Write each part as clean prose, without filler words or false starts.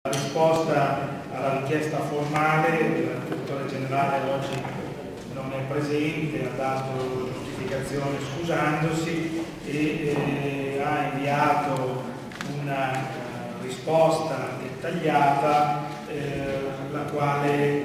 La risposta alla richiesta formale del direttore generale oggi non è presente, ha dato giustificazione scusandosi e ha inviato una risposta dettagliata la quale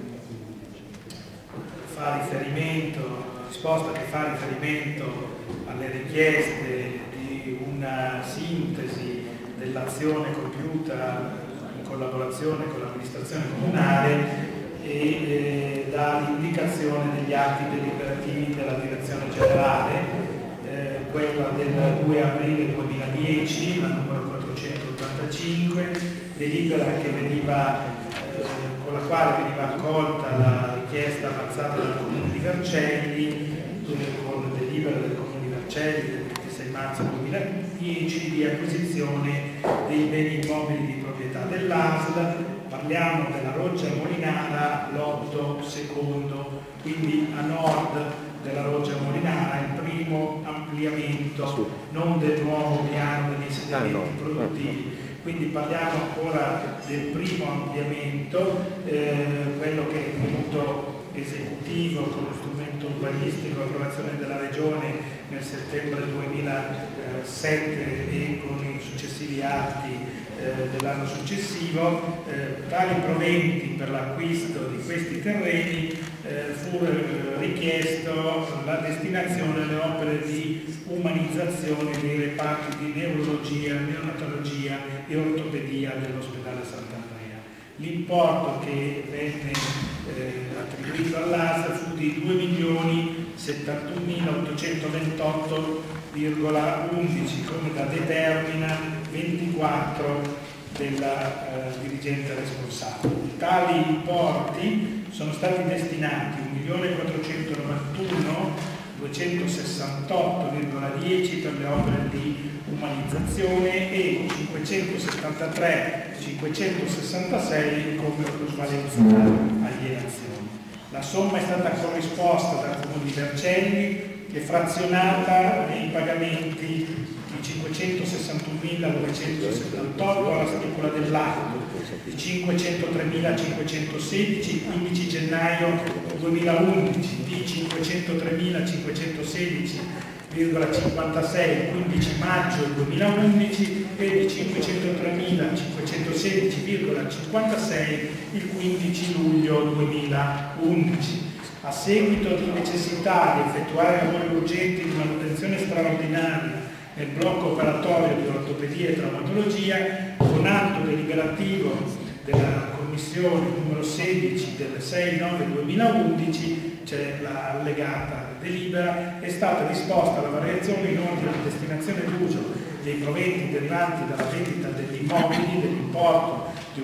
fa riferimento, risposta che fa riferimento alle richieste di una sintesi dell'azione compiuta in collaborazione con l'amministrazione comunale e dà l'indicazione degli atti deliberativi della direzione generale, quella del 2 aprile 2010, la numero 485, delibera con la quale veniva accolta la richiesta avanzata dal Comune di Vercelli, con delibera del Comune di Vercelli del 26 marzo 2010 di acquisizione dei beni immobili di proprietà dell'ASL. Parliamo della Roggia Molinara, lotto secondo, quindi a nord della Roggia Molinara, il primo ampliamento, non del nuovo piano degli insediamenti produttivi. Quindi parliamo ancora del primo ampliamento, quello che è venuto esecutivo con lo strumento urbanistico, approvazione della Regione nel settembre 2007 e con i successivi atti dell'anno successivo. Tali proventi per l'acquisto di questi terreni fu richiesto la destinazione alle opere di umanizzazione dei reparti di neurologia, neonatologia e ortopedia dell'ospedale Sant'Andrea. L'importo che venne attribuito all'ASL fu di 2.071.828,11 come da determina 24 della dirigente responsabile. Tali importi sono stati destinati 1.441.268,10 per le opere di umanizzazione e 573.566 come plusvalenza alienazione. La somma è stata corrisposta dal Comune di Vercelli e frazionata nei pagamenti di 561.978 alla stipula dell'atto, di 503.516 15 gennaio 2011, di 503.516,56 15 maggio 2011 e di 503.516,56 il 15 luglio 2011. A seguito di necessità di effettuare lavori urgenti di manutenzione straordinaria nel blocco operatorio di ortopedia e traumatologia, con atto deliberativo della Commissione numero 16 del 6/9/2011, c'è l'allegata delibera, è stata disposta la variazione in ordine alla destinazione d'uso dei proventi derivanti dalla vendita degli immobili dell'importo di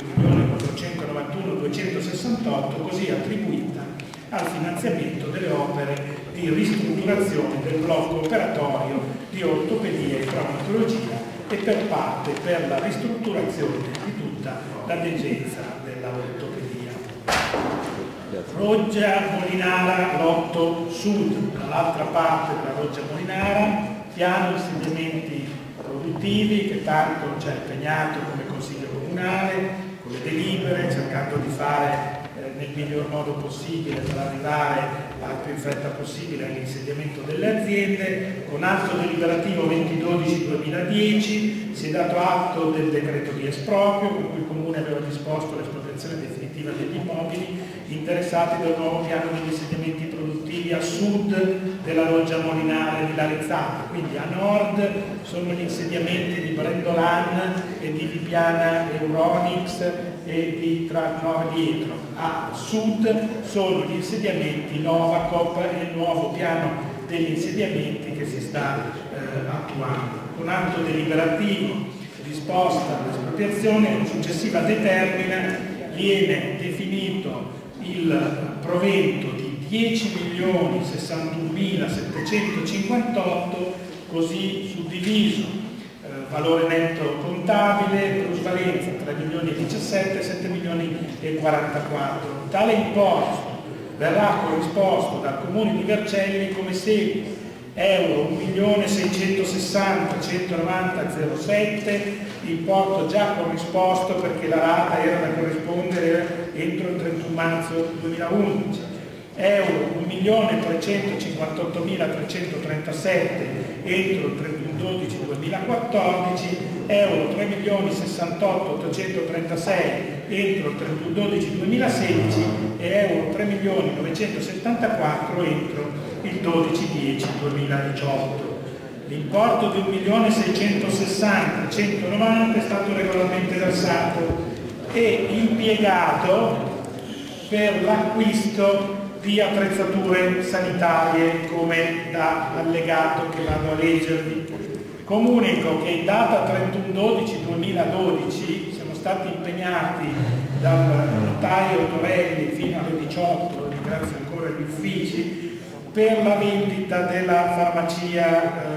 1.491.268, così attribuita al finanziamento delle opere di ristrutturazione del blocco operatorio di ortopedia e traumatologia e per parte per la ristrutturazione di tutta la degenza della ortopedia. Roggia Molinara, lotto sud, dall'altra parte della Roggia Molinara, piano insediamenti produttivi che tanto ci ha impegnato come Consiglio Comunale, con le delibere, cercando di fare nel miglior modo possibile per arrivare al più in fretta possibile all'insediamento delle aziende. Con atto deliberativo 2012-2010 si è dato atto del decreto di esproprio con cui il Comune aveva disposto l'espropriazione definitiva degli immobili interessati dal nuovo piano degli insediamenti produttivi a sud della Roggia Molinare di Larezzana. Quindi a nord sono gli insediamenti di Brendolan e di Vipiana Euronics e di Tratnova Dietro. A sud sono gli insediamenti Novacop e il nuovo piano degli insediamenti che si sta attuando. Con atto deliberativo disposta l'espropriazione, con successiva determina viene definito il provento di 10.061.758, così suddiviso. Valore netto contabile, plusvalenza 3.017.000, 7.044.000. Tale importo verrà corrisposto dal Comune di Vercelli come segue: euro 1.660.190.07, importo già corrisposto perché la rata era da corrispondere entro il 31 marzo 2011, euro 1.358.337 entro il 31/12/2014, euro 3.068.836 entro il 31/12/2016 e euro 3.974 entro il 12/10/2018. L'importo di 1.660.190 è stato regolarmente versato e impiegato per l'acquisto di attrezzature sanitarie come da allegato che vado a leggervi. Comunico che in data 31/12/2012 siamo stati impegnati dal notaio Torelli fino alle 18, ringrazio ancora gli uffici, per la vendita della farmacia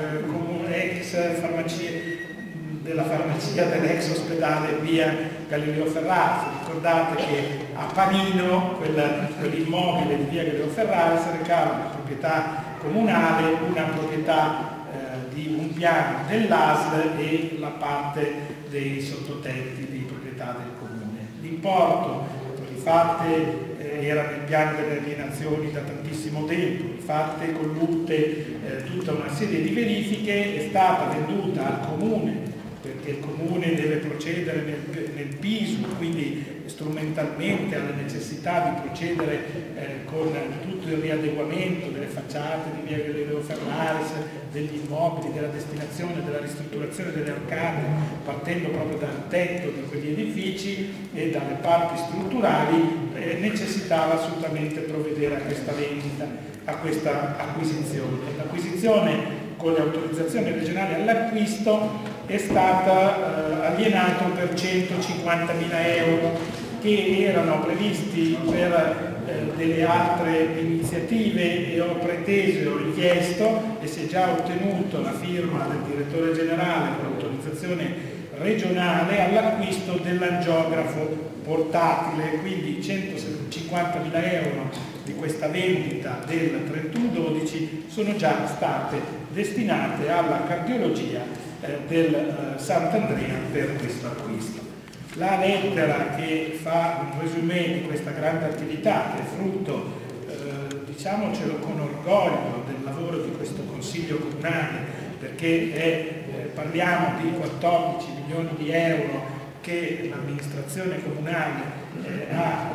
della farmacia dell'ex ospedale via Galileo Ferraris. Ricordate che a Panino, quell'immobile di via Galileo Ferraris recava una proprietà comunale, una proprietà di un piano dell'ASL e la parte dei sottotetti di proprietà del comune. L'importo, infatti, era nel piano delle alienazioni da tantissimo tempo, fatte collute tutta una serie di verifiche, è stata venduta al comune perché il comune deve procedere nel PISU, quindi strumentalmente ha la necessità di procedere con tutto il riadeguamento delle facciate di via Galileo Ferraris, degli immobili, della destinazione, della ristrutturazione delle arcate, partendo proprio dal tetto di quegli edifici e dalle parti strutturali, necessitava assolutamente provvedere a questa vendita, a questa acquisizione. L'acquisizione con le autorizzazioni regionali all'acquisto è stata alienata per 150.000 euro che erano previsti per delle altre iniziative e ho preteso, ho richiesto e si è già ottenuto la firma del direttore generale con l'autorizzazione regionale all'acquisto dell'angiografo portatile, quindi 150.000 euro di questa vendita del 31/12 sono già state destinate alla cardiologia del Sant'Andrea per questo acquisto. La lettera che fa un resumé di questa grande attività, che è frutto, diciamocelo con orgoglio, del lavoro di questo Consiglio Comunale, perché parliamo di 14 milioni di euro che l'amministrazione comunale ha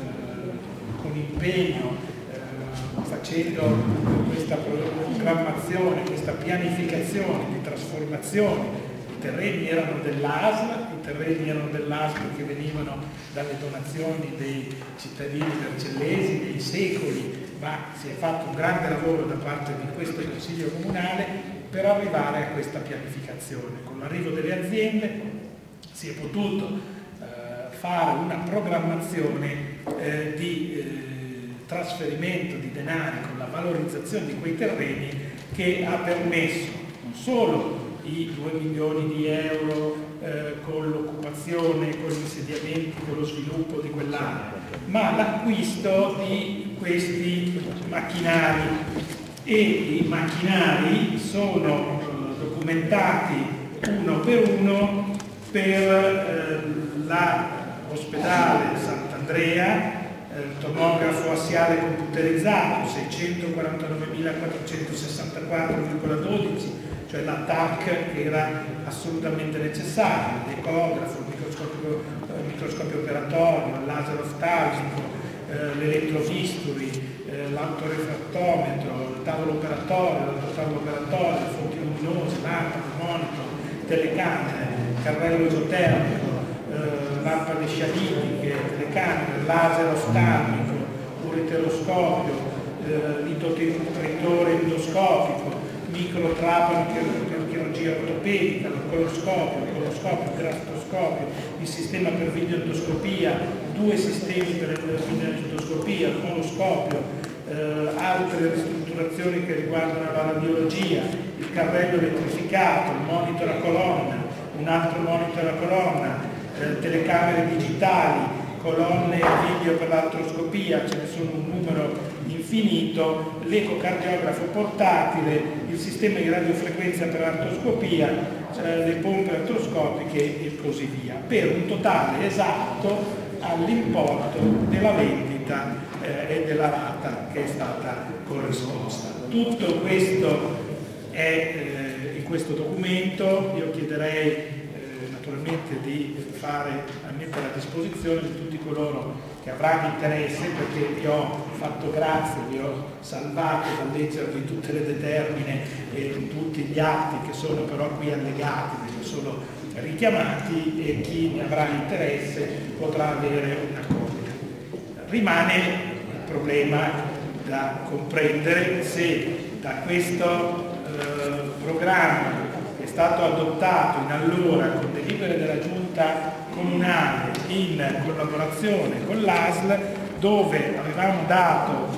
con impegno facendo questa programmazione, questa pianificazione di trasformazione. I terreni erano dell'ASL che venivano dalle donazioni dei cittadini vercellesi dei secoli, ma si è fatto un grande lavoro da parte di questo Consiglio Comunale per arrivare a questa pianificazione. Con l'arrivo delle aziende si è potuto fare una programmazione di trasferimento di denari con la valorizzazione di quei terreni che ha permesso non solo i 2 milioni di euro con l'occupazione, con gli insediamenti, con lo sviluppo di quell'area, ma l'acquisto di questi macchinari e i macchinari sono documentati uno per uno per l'ospedale Sant'Andrea, tomografo assiale computerizzato 649.464,12, cioè la TAC che era assolutamente necessaria, l'ecografo, il microscopio operatorio, il laser oftalmico, l'elettrobisturi, l'autorefrattometro, il tavolo operatorio, le fonti luminose, lampade, monitor, telecamere, carrello esotermico, lampade scialitiche, telecamere, laser oftalmico, uriteroscopio, litotritore endoscopico, microtrapano per chirurgia ortopedica, il coloscopio, il gastroscopio, il sistema per videoendoscopia, 2 sistemi per videoendoscopia, il coloscopio, altre ristrutturazioni che riguardano la radiologia, il carrello elettrificato, il monitor a colonna, un altro monitor a colonna, telecamere digitali, colonne video per l'artroscopia, ce ne sono un numero infinito, l'ecocardiografo portatile, il sistema di radiofrequenza per artroscopia, le pompe artroscopiche e così via, per un totale esatto all'importo della vendita e della rata che è stata corrisposta. Tutto questo è in questo documento. Io chiederei naturalmente di mettere a disposizione di tutti coloro che avranno interesse, perché vi ho fatto grazia, vi ho salvato dal leggervi tutte le determine e tutti gli atti che sono però qui allegati, perché solo richiamati, e chi ne avrà interesse potrà avere una copia. Rimane il problema da comprendere se da questo programma che è stato adottato in allora con delibere della Giunta comunale in collaborazione con l'ASL, dove avevamo dato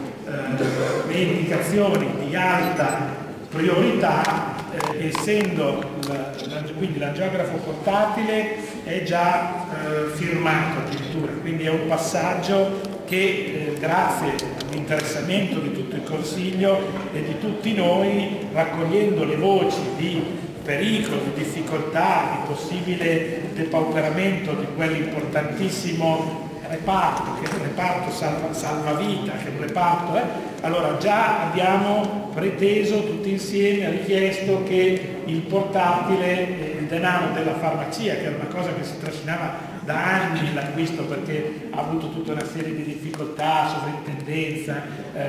le indicazioni di alta priorità, essendo quindi l'angiografo portatile è già firmato addirittura, quindi è un passaggio che grazie all'interessamento di tutto il Consiglio e di tutti noi, raccogliendo le voci di pericolo, di difficoltà, di possibile depauperamento di quell'importantissimo reparto, che è un reparto salvavita, che è un reparto, allora già abbiamo preteso tutti insieme, richiesto che il portatile, il denaro della farmacia, che era una cosa che si trascinava da anni l'acquisto, perché ha avuto tutta una serie di difficoltà, sovrintendenza,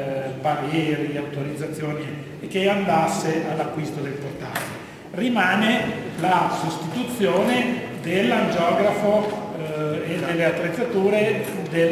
pareri, autorizzazioni, e che andasse all'acquisto del portatile. Rimane la sostituzione dell'angiografo e delle attrezzature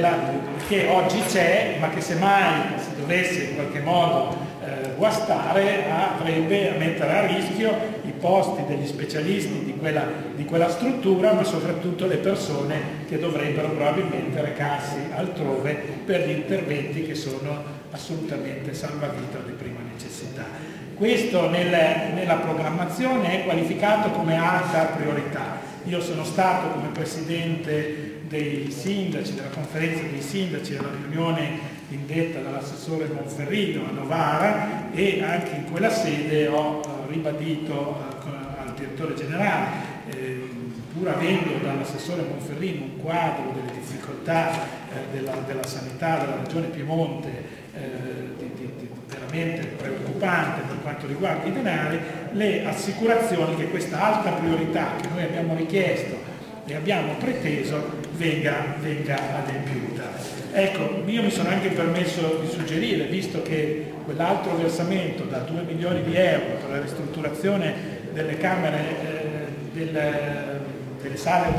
che oggi c'è, ma che semmai si dovesse in qualche modo guastare, avrebbe a mettere a rischio i posti degli specialisti di quella struttura, ma soprattutto le persone che dovrebbero probabilmente recarsi altrove per gli interventi che sono assolutamente salvavita di prima necessità. Questo nella programmazione è qualificato come alta priorità. Io sono stato come presidente dei sindaci, della conferenza dei sindaci, alla riunione indetta dall'assessore Monferrino a Novara, e anche in quella sede ho ribadito al direttore generale, pur avendo dall'assessore Monferrino un quadro delle difficoltà della sanità della regione Piemonte veramente preoccupante per quanto riguarda i denari, le assicurazioni che questa alta priorità che noi abbiamo richiesto e abbiamo preteso venga adempiuta. Ecco, io mi sono anche permesso di suggerire, visto che quell'altro versamento da 2 milioni di euro per la ristrutturazione delle camere, delle sale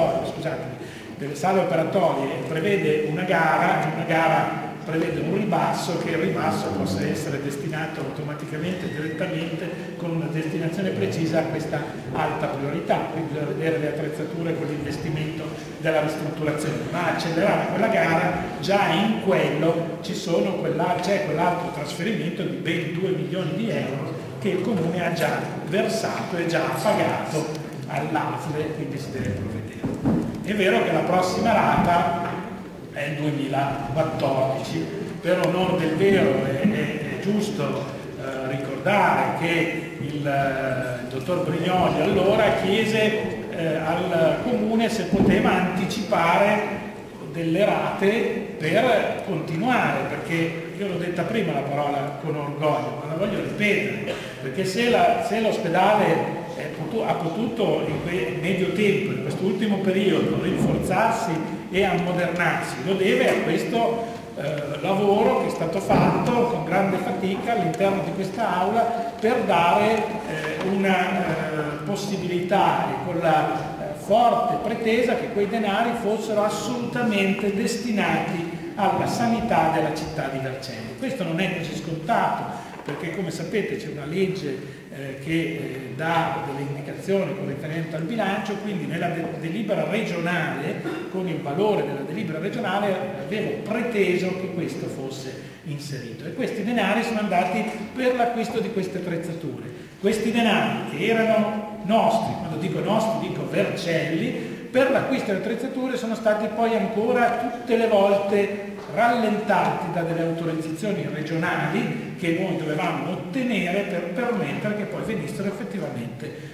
operatorie prevede una gara prevede un ribasso, che il ribasso possa essere destinato automaticamente, direttamente, con una destinazione precisa a questa alta priorità. Quindi bisogna vedere le attrezzature con l'investimento della ristrutturazione, ma accelerare quella gara, già in quello c'è quell'altro trasferimento di ben 2 milioni di euro che il Comune ha già versato e già pagato all'ASL, quindi si deve provvedere. È vero che la prossima rata è il 2014, per onor del vero è giusto ricordare che il dottor Brignoli allora chiese al Comune se poteva anticipare delle rate per continuare, perché io l'ho detta prima la parola con orgoglio, ma la voglio ripetere, perché se l'ospedale ha potuto in medio tempo, in questo ultimo periodo, rinforzarsi e ammodernarsi, lo deve a questo lavoro che è stato fatto con grande fatica all'interno di questa aula per dare una possibilità, e con la forte pretesa che quei denari fossero assolutamente destinati alla sanità della città di Vercelli. Questo non è così scontato, perché come sapete c'è una legge che dà delle indicazioni con riferimento al bilancio, quindi nella delibera regionale, con il valore della delibera regionale, avevo preteso che questo fosse inserito, e questi denari sono andati per l'acquisto di queste attrezzature. Questi denari che erano nostri, quando dico nostri dico Vercelli, per l'acquisto delle attrezzature sono stati poi ancora tutte le volte rallentati da delle autorizzazioni regionali che noi dovevamo ottenere per permettere che poi venissero effettivamente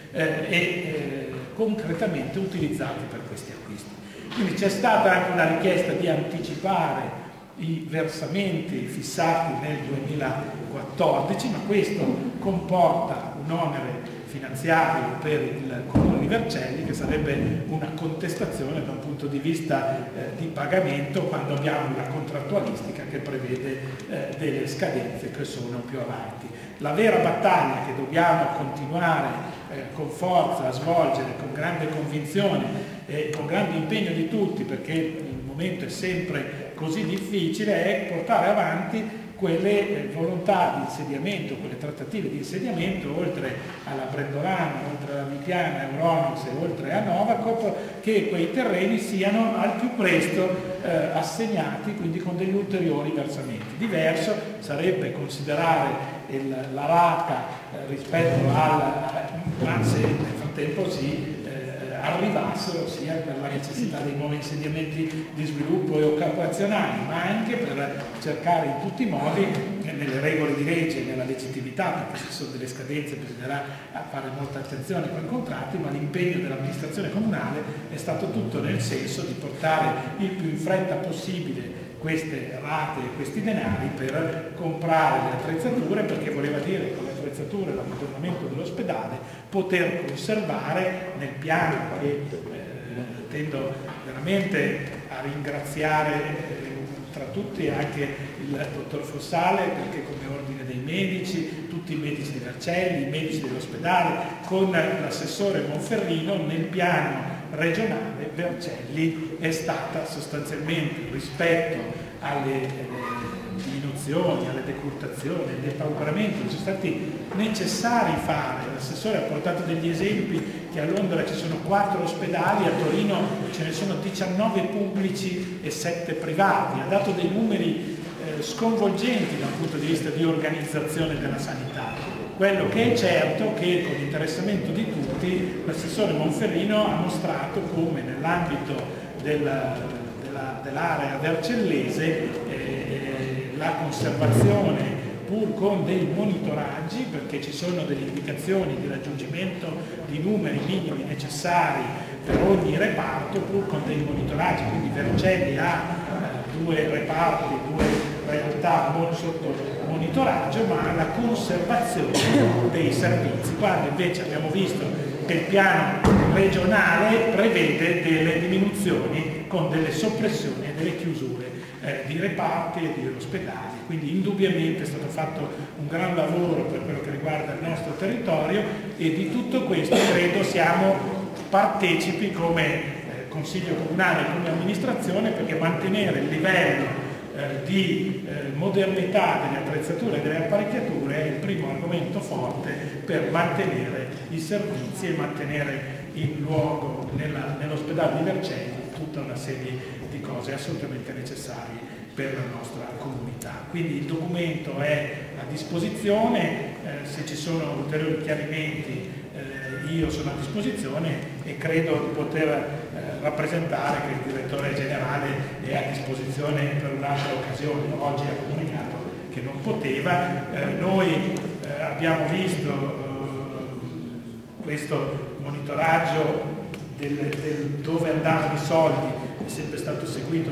concretamente utilizzati per questi acquisti. Quindi c'è stata anche una richiesta di anticipare i versamenti fissati nel 2014, ma questo comporta un onere finanziario per il Comune di Vercelli, che sarebbe una contestazione da un punto di vista di pagamento, quando abbiamo una contrattualistica che prevede delle scadenze che sono più avanti. La vera battaglia che dobbiamo continuare con forza a svolgere, con grande convinzione e con grande impegno di tutti, perché il momento è sempre così difficile, è portare avanti quelle volontà di insediamento, quelle trattative di insediamento, oltre alla Brendolana, oltre alla Vipiana, Euronex e oltre a Novacop, che quei terreni siano al più presto assegnati, quindi con degli ulteriori versamenti. Diverso sarebbe considerare la rata rispetto ma se nel frattempo si arrivassero sia per la necessità dei nuovi insediamenti di sviluppo e occupazionali, ma anche per cercare in tutti i modi, nelle regole di legge e nella legittimità, perché ci sono delle scadenze, bisognerà fare molta attenzione con i contratti, ma l'impegno dell'amministrazione comunale è stato tutto nel senso di portare il più in fretta possibile queste rate e questi denari per comprare le attrezzature, perché voleva dire con le attrezzature l'ammodernamento dell'ospedale poter conservare nel piano che tendo veramente a ringraziare tra tutti anche il dottor Fossale, perché come ordine dei medici, tutti i medici di Vercelli, i medici dell'ospedale, con l'assessore Monferrino nel piano regionale Vercelli è stata sostanzialmente, rispetto alle diminuzioni, alle decurtazioni, al depauperamento che sono stati necessari fare. L'assessore ha portato degli esempi che a Londra ci sono 4 ospedali, a Torino ce ne sono 19 pubblici e 7 privati, ha dato dei numeri sconvolgenti dal punto di vista di organizzazione della sanità. Quello che è certo è che con l'interessamento di tutti l'assessore Monferrino ha mostrato come nell'ambito dell'area vercellese la conservazione, pur con dei monitoraggi, perché ci sono delle indicazioni di raggiungimento di numeri minimi necessari per ogni reparto, pur con dei monitoraggi, quindi Vercelli ha 2 reparti, 2 realtà sotto monitoraggio, ma la conservazione dei servizi, quando invece abbiamo visto che il piano regionale prevede delle diminuzioni con delle soppressioni e delle chiusure di reparti e di ospedali. Quindi indubbiamente è stato fatto un gran lavoro per quello che riguarda il nostro territorio e di tutto questo credo siamo partecipi come Consiglio Comunale, come amministrazione, perché mantenere il livello di modernità delle attrezzature e delle apparecchiature è il primo argomento forte per mantenere i servizi e mantenere in luogo nell'ospedale di Vercelli tutta una serie di cose assolutamente necessarie per la nostra comunità. Quindi il documento è a disposizione, se ci sono ulteriori chiarimenti io sono a disposizione e credo di poter rappresentare che il direttore generale è a disposizione per un'altra occasione. Oggi ha comunicato che non poteva. Noi abbiamo visto questo monitoraggio dove andavano i soldi, è sempre stato seguito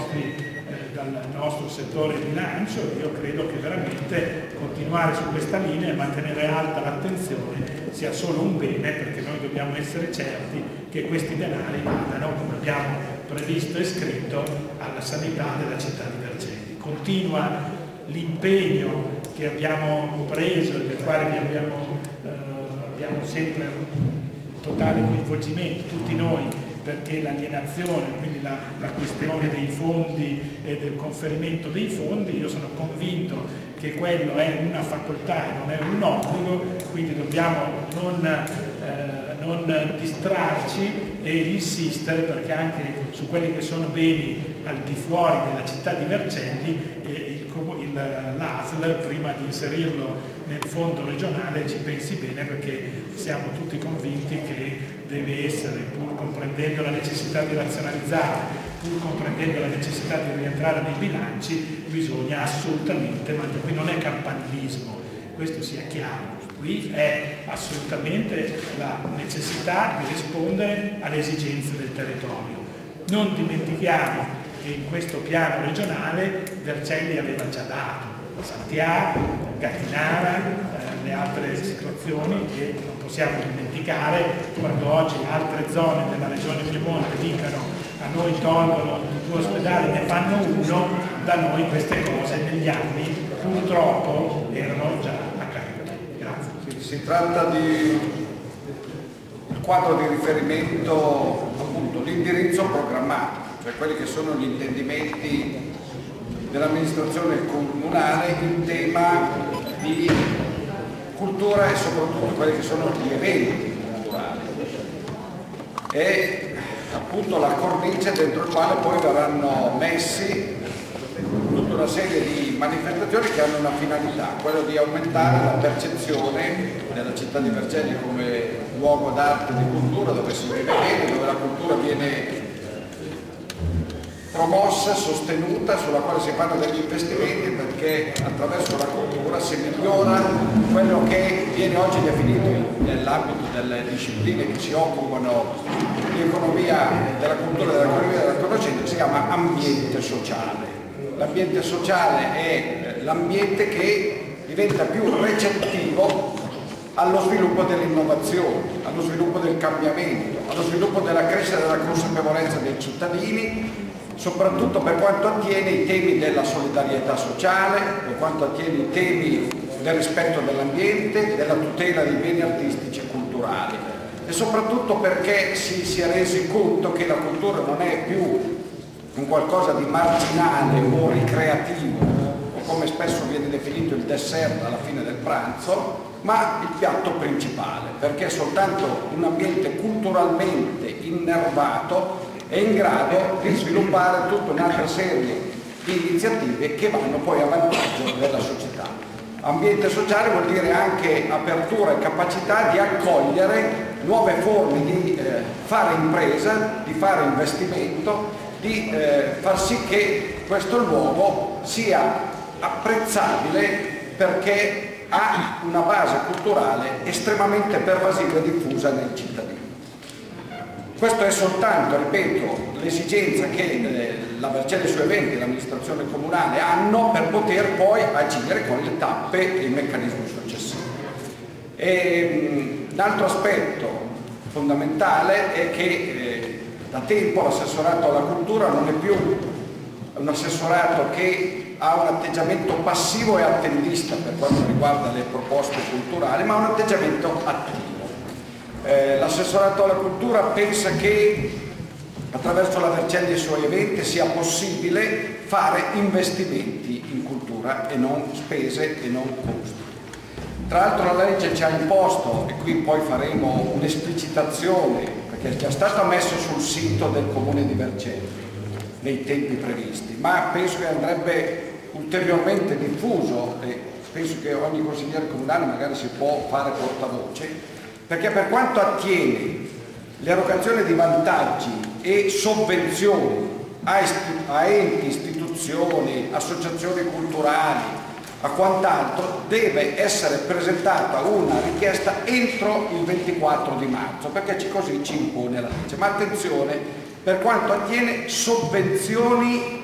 dal nostro settore bilancio. Io credo che veramente continuare su questa linea e mantenere alta l'attenzione sia solo un bene, perché noi dobbiamo essere certi che questi denari vadano, come abbiamo previsto e scritto, alla sanità della città di Vercelli. Continua l'impegno che abbiamo preso e del quale abbiamo sempre un totale coinvolgimento, tutti noi, perché l'alienazione, quindi la questione dei fondi e del conferimento dei fondi, io sono convinto che quello è una facoltà e non è un obbligo, quindi dobbiamo non distrarci e insistere, perché anche su quelli che sono beni al di fuori della città di Vercelli l'ASL, prima di inserirlo nel fondo regionale, ci pensi bene, perché siamo tutti convinti che deve essere, pur comprendendo la necessità di razionalizzare pur comprendendo la necessità di rientrare nei bilanci, bisogna assolutamente, ma qui non è campanilismo, questo sia chiaro, qui è assolutamente la necessità di rispondere alle esigenze del territorio. Non dimentichiamo che in questo piano regionale Vercelli aveva già dato Santiago, Gattinara, le altre situazioni che non possiamo dimenticare, quando oggi altre zone della regione Piemonte dicono a noi tolgono 2 ospedali, ne fanno 1, da noi queste cose negli anni purtroppo erano già accadute. Grazie. Si tratta di il quadro di riferimento, appunto, l'indirizzo programmatico, cioè quelli che sono gli intendimenti dell'amministrazione comunale in tema di cultura e soprattutto quelli che sono gli eventi culturali. E appunto la cornice dentro il quale poi verranno messi tutta una serie di manifestazioni che hanno una finalità, quello di aumentare la percezione della città di Vercelli come luogo d'arte e di cultura, dove si vive bene, dove la cultura viene promossa, sostenuta, sulla quale si fanno degli investimenti, perché attraverso la cultura si migliora quello che viene oggi definito nell'ambito delle discipline che si occupano di economia della cultura e dell'economia della conoscenza, si chiama ambiente sociale. L'ambiente sociale è l'ambiente che diventa più recettivo allo sviluppo dell'innovazione, allo sviluppo del cambiamento, allo sviluppo della crescita della consapevolezza dei cittadini, soprattutto per quanto attiene i temi della solidarietà sociale, per quanto attiene i temi del rispetto dell'ambiente, della tutela dei beni artistici e culturali, e soprattutto perché si è resi conto che la cultura non è più un qualcosa di marginale o ricreativo, o come spesso viene definito il dessert alla fine del pranzo, ma il piatto principale, perché soltanto un ambiente culturalmente innervato è in grado di sviluppare tutta un'altra serie di iniziative che vanno poi a vantaggio della società. Ambiente sociale vuol dire anche apertura e capacità di accogliere nuove forme di fare impresa, di fare investimento, di far sì che questo luogo sia apprezzabile perché ha una base culturale estremamente pervasiva e diffusa nei cittadini. Questo è soltanto, ripeto, l'esigenza che la Vercelli sui eventi e l'amministrazione comunale hanno per poter poi agire con le tappe e i meccanismi successivi. Un altro aspetto fondamentale è che da tempo l'assessorato alla cultura non è più un assessorato che ha un atteggiamento passivo e attendista per quanto riguarda le proposte culturali, ma un atteggiamento attivo. L'assessorato alla cultura pensa che attraverso la Vercelli e i suoi eventi sia possibile fare investimenti in cultura e non spese e non costi. Tra l'altro la legge ci ha imposto, e qui poi faremo un'esplicitazione, perché è già stato messo sul sito del Comune di Vercelli nei tempi previsti, ma penso che andrebbe ulteriormente diffuso e penso che ogni consigliere comunale magari si può fare portavoce, perché per quanto attiene l'erogazione di vantaggi e sovvenzioni a enti, istituzioni, associazioni culturali, a quant'altro, deve essere presentata una richiesta entro il 24 di marzo, perché così ci impone la legge. Ma attenzione, per quanto attiene sovvenzioni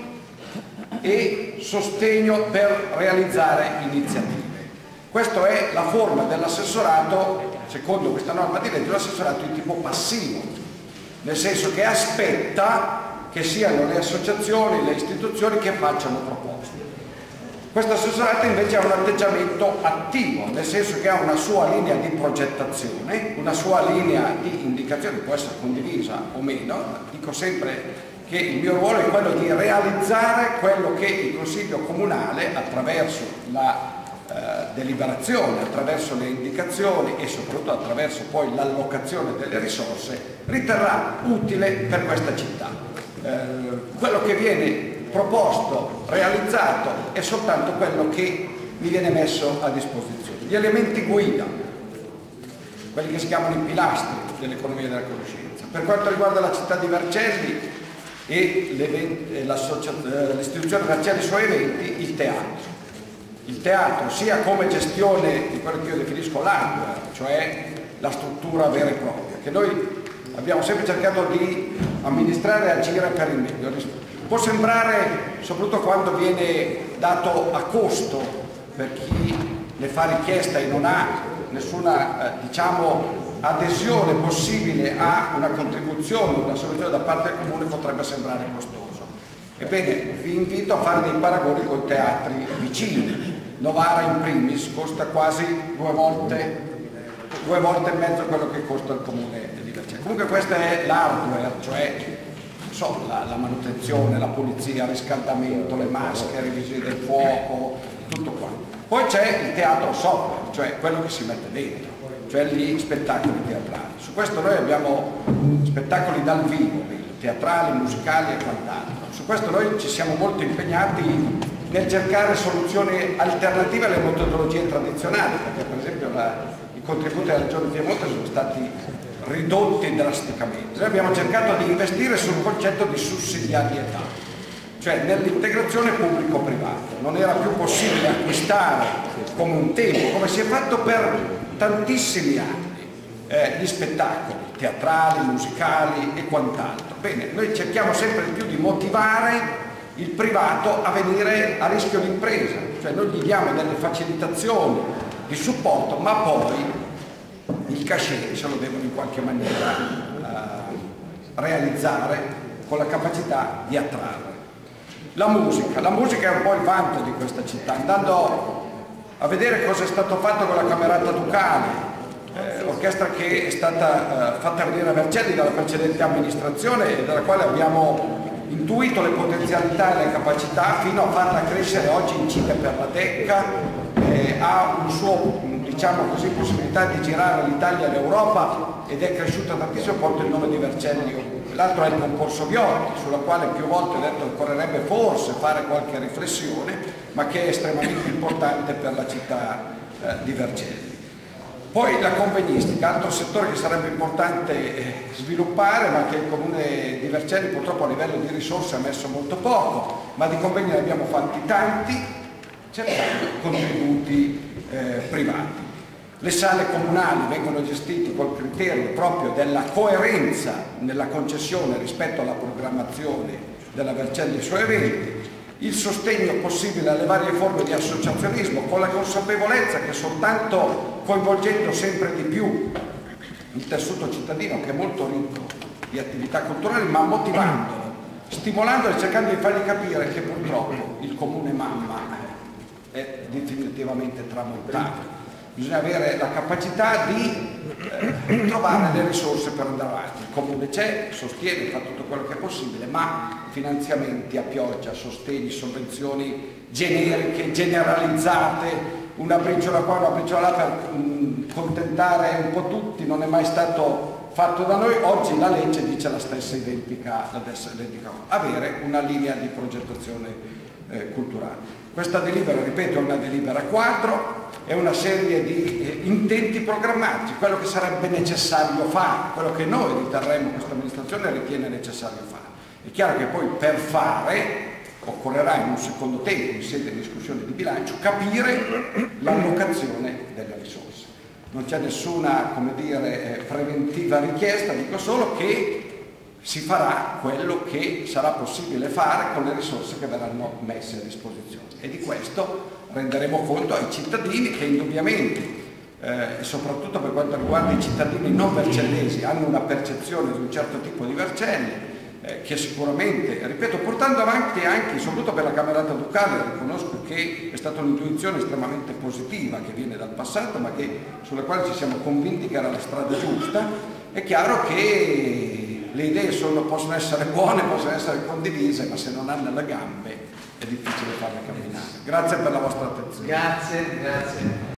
e sostegno per realizzare iniziative. Questa è la forma dell'assessorato, secondo questa norma di legge, l'assessorato di tipo passivo, nel senso che aspetta che siano le associazioni, le istituzioni che facciano proposte. Questo assessorato invece ha un atteggiamento attivo, nel senso che ha una sua linea di progettazione, una sua linea di indicazione, può essere condivisa o meno. Dico sempre che il mio ruolo è quello di realizzare quello che il Consiglio Comunale, attraverso la deliberazione, attraverso le indicazioni e soprattutto attraverso poi l'allocazione delle risorse, riterrà utile per questa città. Quello che viene proposto, realizzato, è soltanto quello che mi viene messo a disposizione. Gli elementi guida, quelli che si chiamano i pilastri dell'economia della conoscenza. Per quanto riguarda la città di Vercelli, e l'istituzione Vercelli Suoi Eventi il teatro. Il teatro sia come gestione di quello che io definisco l'hardware, cioè la struttura vera e propria, che noi abbiamo sempre cercato di amministrare e agire per il meglio. Può sembrare, soprattutto quando viene dato a costo per chi ne fa richiesta e non ha nessuna adesione possibile a una contribuzione, una soluzione da parte del comune, potrebbe sembrare costoso. Ebbene, vi invito a fare dei paragoni con teatri vicini. Novara in primis costa quasi due volte e mezzo quello che costa il comune di Vercelli. Comunque questa è l'hardware, cioè la manutenzione, la pulizia, il riscaldamento, le maschere, i vigili del fuoco, tutto qua. Poi c'è il teatro software, cioè quello che si mette dentro, cioè gli spettacoli teatrali. Su questo noi abbiamo spettacoli dal vivo, teatrali, musicali e quant'altro. Su questo noi ci siamo molto impegnati nel cercare soluzioni alternative alle metodologie tradizionali, perché per esempio i contributi della Regione Piemonte sono stati ridotti drasticamente. Noi abbiamo cercato di investire sul concetto di sussidiarietà, cioè nell'integrazione pubblico-privata. Non era più possibile acquistare come un tempo, come si è fatto per tantissimi anni, gli spettacoli teatrali, musicali e quant'altro. Bene, noi cerchiamo sempre di più di motivare il privato a venire a rischio di impresa, cioè noi gli diamo delle facilitazioni di supporto, ma poi il cachet se lo devono in qualche maniera realizzare con la capacità di attrarre. La musica è un po' il vanto di questa città, andando a vedere cosa è stato fatto con la Camerata Ducale, orchestra che è stata fatta venire a Vercelli dalla precedente amministrazione e dalla quale abbiamo intuito le potenzialità e le capacità fino a farla crescere. Oggi incide per la Decca, ha un suo, possibilità di girare l'Italia e l'Europa ed è cresciuta tantissimo, porta il nome di Vercelli. L'altro è il concorso Viotti, sulla quale più volte ho detto occorrerebbe forse fare qualche riflessione, ma che è estremamente importante per la città di Vercelli. Poi la convegnistica, altro settore che sarebbe importante sviluppare, ma che il comune di Vercelli purtroppo a livello di risorse ha messo molto poco, ma di convegni ne abbiamo fatti tanti, cercando contributi privati. Le sale comunali vengono gestite col criterio proprio della coerenza nella concessione rispetto alla programmazione della Vercelli e i suoi eventi, il sostegno possibile alle varie forme di associazionismo, con la consapevolezza che soltanto coinvolgendo sempre di più il tessuto cittadino, che è molto ricco di attività culturali, ma motivandolo, stimolandolo e cercando di fargli capire che purtroppo il comune mamma è definitivamente tramontato. Bisogna avere la capacità di trovare le risorse per andare avanti. Il comune c'è, sostiene, fa tutto quello che è possibile, ma finanziamenti a pioggia, sostegni, sovvenzioni generiche, generalizzate, una briciola qua, una briciola là per contentare un po' tutti, non è mai stato fatto da noi. Oggi la legge dice la stessa identica, avere una linea di progettazione culturale. Questa delibera, ripeto, è una delibera quadro, è una serie di intenti programmatici, quello che sarebbe necessario fare, quello che noi riterremo, questa amministrazione ritiene necessario fare. È chiaro che poi per fare occorrerà in un secondo tempo, in sede di discussione di bilancio, capire l'allocazione delle risorse. Non c'è nessuna, preventiva richiesta, dico solo che si farà quello che sarà possibile fare con le risorse che verranno messe a disposizione, e di questo renderemo conto ai cittadini che indubbiamente, soprattutto per quanto riguarda i cittadini non vercellesi, hanno una percezione di un certo tipo di Vercelli, che sicuramente, ripeto, portando avanti anche, soprattutto per la Camerata Ducale, riconosco che è stata un'intuizione estremamente positiva che viene dal passato, ma sulla quale ci siamo convinti che era la strada giusta. È chiaro che le idee possono essere buone, possono essere condivise, ma se non hanno le gambe è difficile farle camminare. Grazie per la vostra attenzione. Grazie.